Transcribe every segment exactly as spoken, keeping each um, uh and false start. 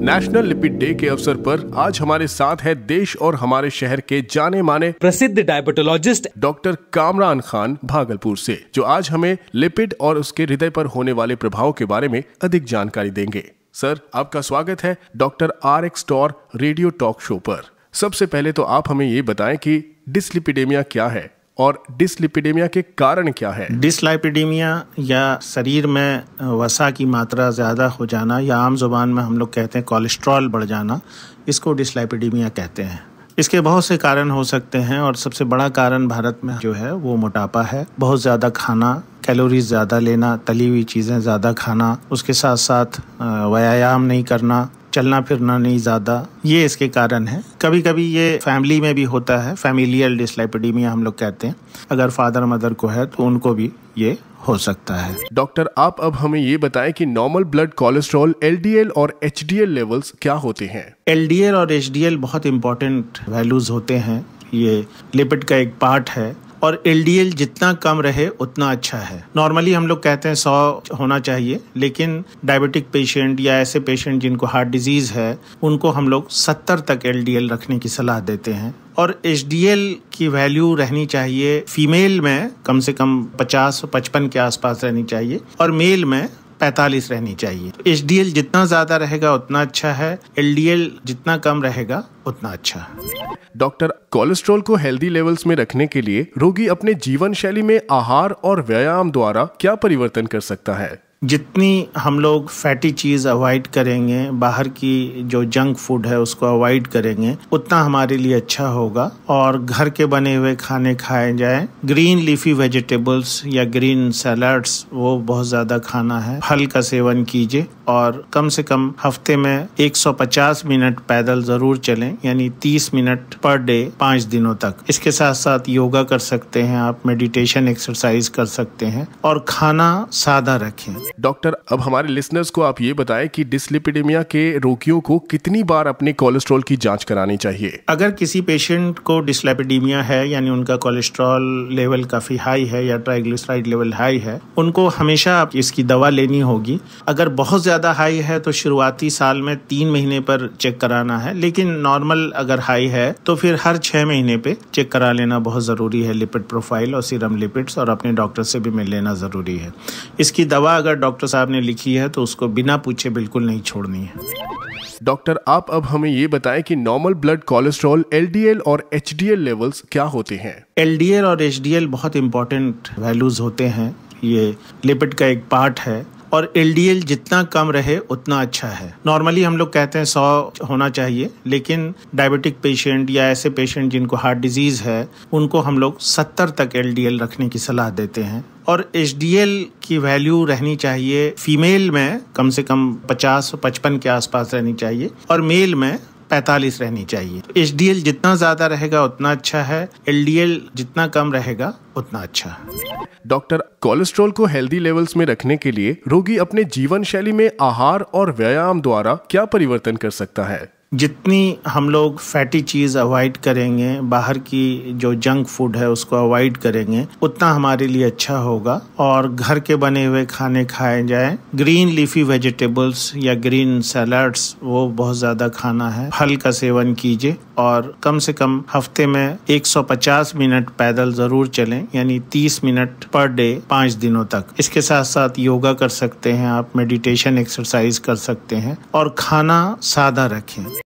National lipid day के अवसर पर आज हमारे साथ है देश और हमारे शहर के जाने माने प्रसिद्ध डायबिटोलॉजिस्ट डॉक्टर कामरान खान भागलपुर से, जो आज हमें लिपिड और उसके हृदय पर होने वाले प्रभाव के बारे में अधिक जानकारी देंगे। सर, आपका स्वागत है डॉक्टर आर एक्स टॉर रेडियो टॉक शो पर। सबसे पहले तो आप हमें ये बताएं कि डिसलिपिडेमिया क्या है और डिसलिपिडेमिया के कारण क्या है। डिसलिपिडेमिया या शरीर में वसा की मात्रा ज़्यादा हो जाना, या आम जुबान में हम लोग कहते हैं कोलेस्ट्रॉल बढ़ जाना, इसको डिसलिपिडेमिया कहते हैं। इसके बहुत से कारण हो सकते हैं और सबसे बड़ा कारण भारत में जो है वो मोटापा है। बहुत ज़्यादा खाना, कैलोरीज ज़्यादा लेना, तली हुई चीज़ें ज़्यादा खाना, उसके साथ साथ व्यायाम नहीं करना, चलना फिरना नहीं ज़्यादा, ये इसके कारण है। कभी कभी ये फैमिली में भी होता है, फैमिलियल डिसलिपिडेमिया हम लोग कहते हैं। अगर फादर मदर को है तो उनको भी ये हो सकता है। डॉक्टर, आप अब हमें ये बताएं कि normal blood cholesterol L D L और एच डी एल लेवल्स क्या होते हैं। एल डी एल और एच डी एल बहुत इंपॉर्टेंट वैल्यूज होते हैं, ये लिपिड का एक पार्ट है और एल डी एल जितना कम रहे उतना अच्छा है। नॉर्मली हम लोग कहते हैं सौ होना चाहिए, लेकिन डायबिटिक पेशेंट या ऐसे पेशेंट जिनको हार्ट डिजीज है उनको हम लोग सत्तर तक एल डी एल रखने की सलाह देते हैं। और एच डी एल की वैल्यू रहनी चाहिए फीमेल में कम से कम पचास पचपन के आसपास रहनी चाहिए और मेल में पैंतालीस रहनी चाहिए। एच डी एल जितना ज्यादा रहेगा उतना अच्छा है, एल डी एल जितना कम रहेगा उतना अच्छा है। डॉक्टर, कोलेस्ट्रॉल को हेल्दी लेवल्स में रखने के लिए रोगी अपने जीवन शैली में आहार और व्यायाम द्वारा क्या परिवर्तन कर सकता है? जितनी हम लोग फैटी चीज़ अवॉइड करेंगे, बाहर की जो जंक फूड है उसको अवॉइड करेंगे, उतना हमारे लिए अच्छा होगा। और घर के बने हुए खाने खाए जाएं, ग्रीन लीफी वेजिटेबल्स या ग्रीन सैलड्स वो बहुत ज़्यादा खाना है। फल का सेवन कीजिए और कम से कम हफ्ते में एक सौ पचास मिनट पैदल ज़रूर चलें, यानी तीस मिनट पर डे पाँच दिनों तक। इसके साथ साथ योगा कर सकते हैं आप, मेडिटेशन एक्सरसाइज कर सकते हैं और खाना सादा रखें। डॉक्टर, अब हमारे लिसनर्स को आप ये बताएं कि डिसलिपिडेमिया के रोगियों को कितनी बार अपने कोलेस्ट्रॉल की जांच करानी चाहिए। अगर किसी पेशेंट को डिसलिपिडेमिया है, यानी उनका कोलेस्ट्रॉल लेवल काफी हाई है या ट्राइग्लिसराइड लेवल हाई है, उनको हमेशा इसकी दवा लेनी होगी। अगर बहुत ज्यादा हाई है तो शुरुआती साल में तीन महीने पर चेक कराना है, लेकिन नॉर्मल अगर हाई है तो फिर हर छह महीने पे चेक करा लेना बहुत जरूरी है। लिपिड प्रोफाइल और सीरम लिपिड्स, और अपने डॉक्टर से भी मिल लेना जरूरी है। इसकी दवा अगर डॉक्टर साहब ने लिखी है तो उसको बिना पूछे बिल्कुल नहीं छोड़नी है। डॉक्टर, आप अब हमें ये बताएं कि normal blood cholesterol L D L और एच डी एल लेवल्स क्या होते हैं। एल डी एल और एच डी एल बहुत इंपॉर्टेंट वैल्यूज होते हैं, ये लिपिड का एक पार्ट है और एल डी एल जितना कम रहे उतना अच्छा है। नॉर्मली हम लोग कहते हैं सौ होना चाहिए, लेकिन डायबिटिक पेशेंट या ऐसे पेशेंट जिनको हार्ट डिजीज है उनको हम लोग सत्तर तक एल डी एल रखने की सलाह देते हैं। और एच डी एल की वैल्यू रहनी चाहिए फीमेल में कम से कम पचास पचपन के आसपास रहनी चाहिए और मेल में पैंतालीस रहनी चाहिए। एच डी एल जितना ज्यादा रहेगा उतना अच्छा है, एल डी एल जितना कम रहेगा उतना अच्छा है। डॉक्टर, कोलेस्ट्रॉल को हेल्दी लेवल्स में रखने के लिए रोगी अपने जीवन शैली में आहार और व्यायाम द्वारा क्या परिवर्तन कर सकता है? जितनी हम लोग फैटी चीज़ अवॉइड करेंगे, बाहर की जो जंक फूड है उसको अवॉइड करेंगे, उतना हमारे लिए अच्छा होगा। और घर के बने हुए खाने खाए जाएं, ग्रीन लीफी वेजिटेबल्स या ग्रीन सैलड्स वो बहुत ज़्यादा खाना है। फल का सेवन कीजिए और कम से कम हफ्ते में एक सौ पचास मिनट पैदल ज़रूर चलें, यानी तीस मिनट पर डे पाँच दिनों तक। इसके साथ साथ योगा कर सकते हैं आप, मेडिटेशन एक्सरसाइज कर सकते हैं और खाना सादा रखें।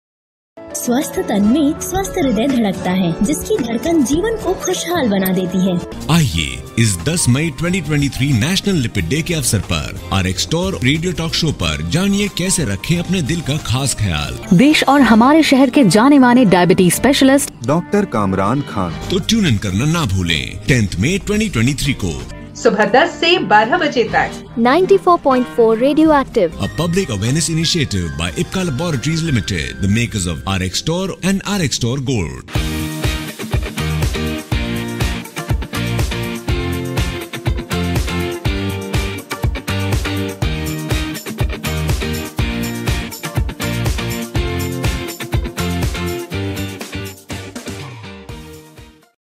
स्वस्थ तन में स्वस्थ हृदय धड़कता है, जिसकी धड़कन जीवन को खुशहाल बना देती है। आइए इस दस मई दो हज़ार तेईस नेशनल लिपिड डे के अवसर पर आर एक्स टॉर रेडियो टॉक शो पर जानिए कैसे रखें अपने दिल का खास ख्याल। देश और हमारे शहर के जाने माने diabetes specialist doctor Kamran Khan. तो ट्यून इन करना ना भूलें टेंथ मई दो हज़ार तेईस को सुबह दस से बारह बजे तक। ninety-four point four Radioactive, a public awareness initiative by Ipca Laboratories Limited, the makers of R X Tor and R X Tor Gold.